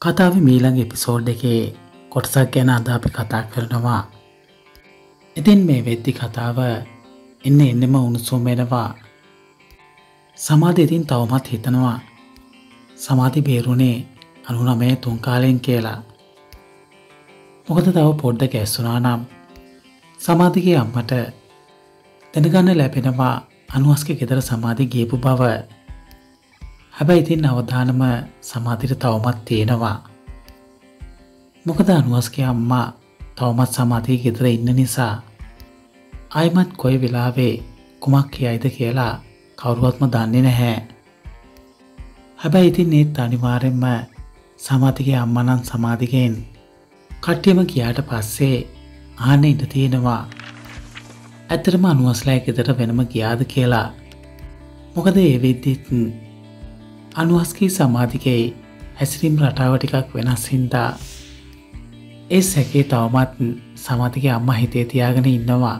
කතාවේ මීළඟ එපිසෝඩ් එකේ කොටසක් ගැන අද අපි කතා කරනවා. ඉතින් මේ වෙද්දි කතාව එන්නෙම උණුසුම් වෙනවා. සමාධි ඉතින් තවමත් හිතනවා සමාධි බේරුණේ 99 තුන් කාලෙන් කියලා. මොකද තව පොඩ්ඩක් ඇස්සුනා නම් සමාධිගේ අම්මට දැනගන්න ලැබෙනවා අනුස්ගේ ගෙදර සමාධි ගියපු බව. හැබැයි ඉතින් අවධානම සමාධියට තවමත් තියෙනවා. මොකද අනුස්ගේ අම්මා තවමත් සමාධියේ ගෙදර ඉන්න නිසා ආයිමත් කොයි වෙලාවේ කුමක් කියයිද කියලා කවුරුවත්ම දන්නේ නැහැ. හැබැයි ඉතින් ඒත් අනිවාර්යෙන්ම සමාධිගේ අම්මා නම් සමාධිගෙන් කට්ටියම ගියාට පස්සේ ආන්න ඉඳ තියෙනවා. ඇත්තටම අනුස්ලා ගෙදර වෙනම ගියාද කියලා. මොකද ඒ වෙද්දිත් අනුස්ගේ සමාධිගේ හැසිරීම් රටාව ටිකක් වෙනස් හින්දා ඒ සැකේ තවමත් සමාධිගේ අම්මා හිතේ තියාගෙන ඉන්නවා.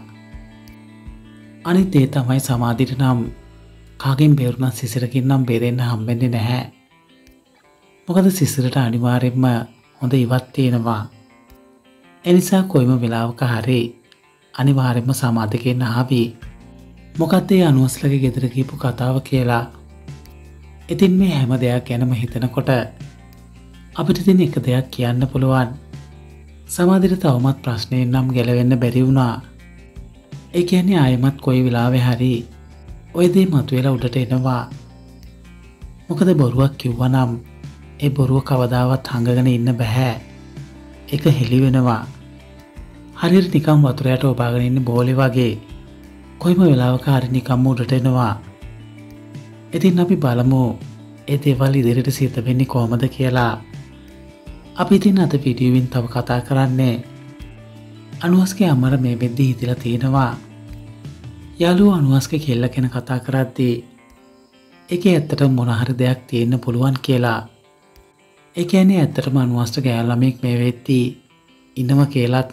අනිත් ඒ තමයි සමාධියට නම් කාගෙන් බේරුණා සිසිරකින් නම් බේරෙන්න හම්බෙන්නේ නැහැ. මොකද සිසිරට අනිවාර්යෙන්ම හොඳ ඉවත් තියෙනවා. එනිසා කොයිම වෙලාවක හරි අනිවාර්යෙන්ම සමාධිගෙන් ආවි මොකක්ද ඒ අනුස්ලගේ ගෙදර ගිහපු කතාව කියලා. ඉතින් මේ හැම දෙයක් ගැනම හිතනකොට අපිට ඉතින් එක දෙයක් කියන්න පුළුවන්. සමාධියට තවමත් ප්‍රශ්නයෙන් නම් ගැලවෙන්න බැරි වුණා. ඒ කියන්නේ ආයෙමත් කොයි වෙලාවෙ හරි ඔය දේ මතුවෙලා උඩට එනවා. මොකද බොරුවක් කිව්වනම් ඒ බොරුව කවදාවත් හංගගෙන ඉන්න බෑ. ඒක හෙලි වෙනවා. හරියට නිකම් වතුරයට ඔබාගෙන ඉන්න බෝලේ වගේ කොයිම වෙලාවක හරි නිකම්ම උඩට එනවා. ඉතින් අපි බලමු ඒ දේවල් ඉදිරියට සිද්ධ වෙන්නේ කොහොමද කියලා. අපි ඉතින් අද වීඩියෝවෙන් තව කතා කරන්නේ අනුස්ගේ අම්මට මේ වෙද්දි හිතලා තියෙනවා යාළුවෝ අනුස්ගේ කෙල්ල ගැන කතා කරද්දී ඒකේ ඇත්තටම මොන හරි දෙයක් තියෙන්න පුළුවන් කියලා. ඒ කියන්නේ ඇත්තටම අනුස්ට ගෑනු ළමෙක් මේ වෙද්දි ඉන්නවා කියලාත්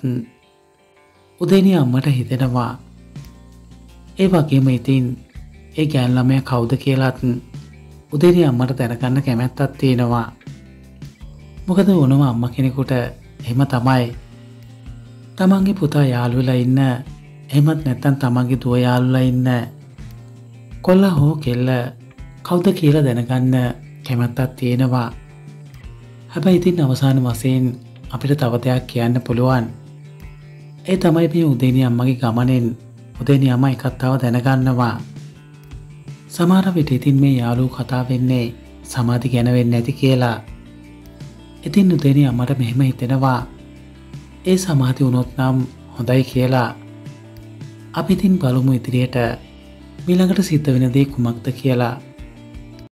උදේනී අම්මට හිතෙනවා. ඒ වගේම ඉතින් ඒ ගෑනු ළමයා කවුද කියලාත් උදේනී අම්මට දැනගන්න කැමැත්තක් තියෙනවා. මොකද ඕනම අම්මා කෙනෙකුට එහෙම තමයි. තමන්ගේ පුතා යාළුවලා ඉන්න එහෙමත් නැත්නම් තමන්ගේ දුව යාළුවලා ඉන්න කොල්ලා හෝ කෙල්ල කවුද කියලා දැනගන්න කැමැත්තක් තියෙනවා. හැබැයි ඉතින් අවසාන වශයෙන් අපිට තව දෙයක් කියන්න පුළුවන්. ඒ තමයි මේ උදේනී අම්මගේ ගමනෙන් උදේනී අම්මා එකක් තව දැනගන්නවා. සමහර විට ඉතින් මේ යාළුවෝ කතා වෙන්නේ සමාධි ගැන වෙන්නේ නැති කියලා. ඉතින් උදේනී අම්මට මෙහෙම හිතෙනවා ඒ සමාධි වුණොත් නම් හොඳයි කියලා. අපි ඉතින් බලමු ඉදිරියට ඊළඟට සිද්ධ වෙන දේ කුමක්ද කියලා.